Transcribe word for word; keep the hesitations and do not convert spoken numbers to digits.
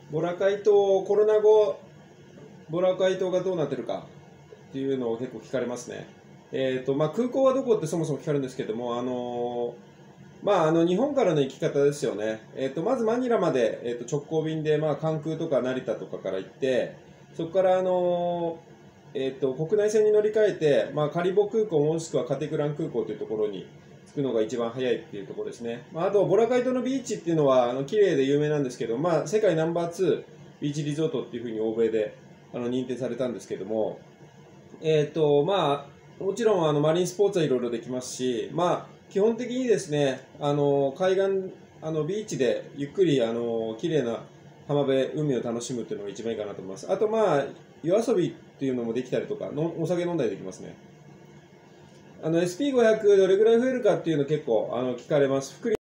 ボラカイ島、コロナ後、ボラカイ島がどうなってるかっていうのを結構聞かれますね。えーとまあ、空港はどこってそもそも聞かれるんですけども、あのーまあ、あの日本からの行き方ですよね。えーとまずマニラまで、えーと直行便で、まあ、関空とか成田とかから行って、そこから、あのーえーと国内線に乗り換えて、まあ、カリボ空港もしくはカテクラン空港というところに着くのが一番早いっていうところですね。まあ、あとボラカイ島のビーチっていうのはあの綺麗で有名なんですけど、まあ、世界ナンバーツービーチリゾートっていうふうに欧米であの認定されたんですけども、えーとまあ、もちろんあのマリンスポーツはいろいろできますし、まあ、基本的にですね、あの海岸、あのビーチでゆっくりあの綺麗な浜辺、海を楽しむっていうのが一番いいかなと思います。あと、まあ、夜遊びっていうのもできたりとか、のお酒飲んだりできますね。あの エスピーごひゃく どれぐらい増えるかっていうの結構あの聞かれます。福利